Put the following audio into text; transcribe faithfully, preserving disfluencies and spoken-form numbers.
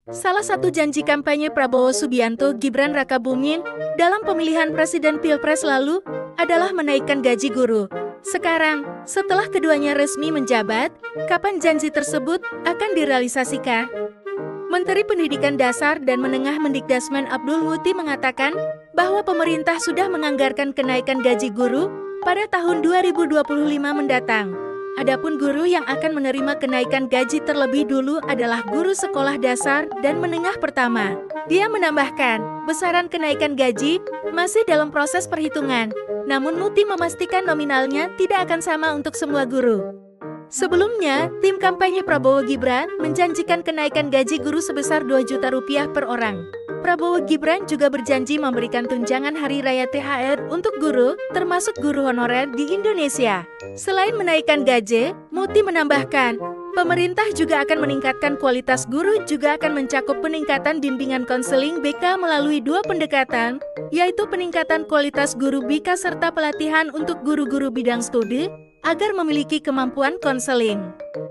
Salah satu janji kampanye Prabowo Subianto Gibran Rakabuming dalam pemilihan presiden Pilpres lalu adalah menaikkan gaji guru. Sekarang, setelah keduanya resmi menjabat, kapan janji tersebut akan direalisasikan? Menteri Pendidikan Dasar dan Menengah Mendikdasmen Abdul Muti mengatakan bahwa pemerintah sudah menganggarkan kenaikan gaji guru pada tahun dua ribu dua puluh lima mendatang. Adapun guru yang akan menerima kenaikan gaji terlebih dulu adalah guru sekolah dasar dan menengah pertama. Dia menambahkan, besaran kenaikan gaji masih dalam proses perhitungan, namun Muti memastikan nominalnya tidak akan sama untuk semua guru. Sebelumnya, tim kampanye Prabowo Gibran menjanjikan kenaikan gaji guru sebesar dua juta rupiah per orang. Prabowo Gibran juga berjanji memberikan tunjangan hari raya T H R untuk guru, termasuk guru honorer di Indonesia. Selain menaikkan gaji, Muti menambahkan, pemerintah juga akan meningkatkan kualitas guru, juga akan mencakup peningkatan bimbingan konseling B K melalui dua pendekatan, yaitu peningkatan kualitas guru B K serta pelatihan untuk guru-guru bidang studi, agar memiliki kemampuan konseling.